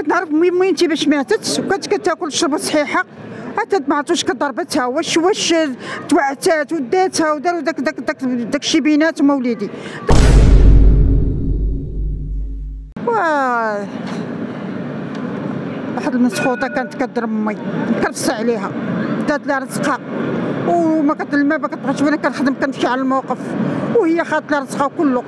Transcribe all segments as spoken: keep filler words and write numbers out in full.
بغيت نعرف مين انت باش ماتت وكانت كتاكل الشربه صحيحه حتى ما عرفتوش كضربتها واش واش توعتات وداتها وداروا داك داك داك داك الشي بيناتهم وليدي. واه واحد المسخوطه كانت كضرب امي كرفس عليها دات لها رزقها وما كتلما ما كتبغيش وانا كنخدم كنمشي على الموقف وهي خاطت لها رزقها كله.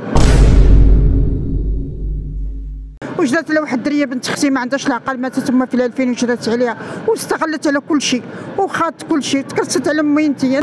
وجدات لها واحد الدريه بنت اختي ما عندهاش العقل ماتت تما في ألفين وجدات عليها واستغلت على كل شيء وخاطت كل شيء تكرست على امي انتيا.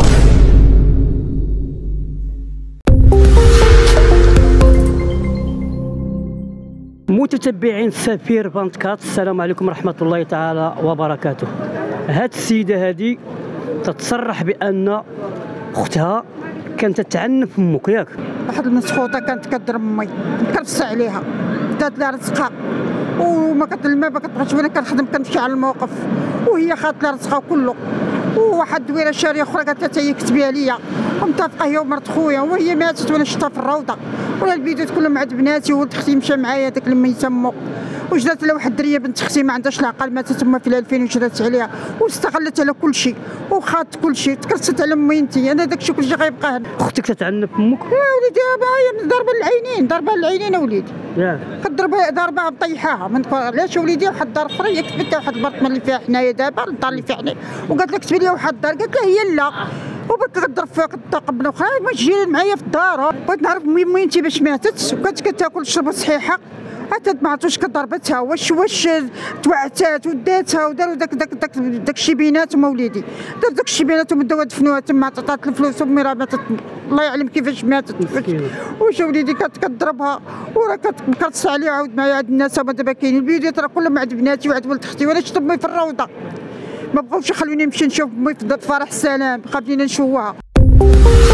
متتبعين سفير بانتكات، السلام عليكم ورحمه الله تعالى وبركاته. هاد السيده هادي تتصرح بان اختها كانت تعنف امك ياك؟ واحد المسخوطه كانت كضرب امي كرفس عليها دات لها رزقها وما كتلما ما كتبغيش وانا كنخدم كنمشي على الموقف وهي خاطت لها رزقها كله. وواحد الدويره شاريه اخرى قالت لها هي كتبيها ليا ومتفقه هي ومرت خويا وهي ماتت وانا شفتها في الروضه ولا البيدات كلهم عند بناتي وولد اختي مشى معايا داك لما يسمو. وجدات لها واحد الدريه بنت اختي ما عندهاش العقل ماتت تما في ألفين وجدات عليها واستغلت على كل شيء وخاطت كل شيء تكرست على امي انتيا. انا داكشي كلشي غيبقى هنا. اختك تتعنف امك؟ يا وليدي هي ضربه العينين ضربه العينين وليدي ياك كضربها ضربها مطيحاها من علاش وليدي. واحد الدار اخرى هي كتبت لها واحد البرطمان اللي فيها حنايا دابا الدار اللي فيها حنايا وقالت لها كتبي لي واحد الدار قالت لها هي لا وبقى كضرب فيها كتقبل اخرى ما تجي معايا في الدار. بغيت نعرف مين انت باش ماتت وكانت كتاكل الشربه صحيحه حتى ما عرفتوش كضربتها واش واش توعتات وداتها وداروا داك داك داك داك الشي بيناتهم وليدي. دار داك الشي بيناتهم داو دفنوها تما عطات الفلوس امي راه ماتت الله يعلم كيفاش ماتت. واش وليدي كانت كضربها وراه كتكرس عليها عاود معايا عند الناس هما دابا كاينين البيوت راه كلهم عند بناتي وعند ولد اختي وانا شفت امي في الروضه ما بغاوش يخلوني نمشي نشوف امي في فرح السلام خافين نشوفها.